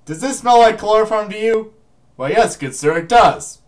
Does this smell like chloroform to you? Well, yes, good sir, it does.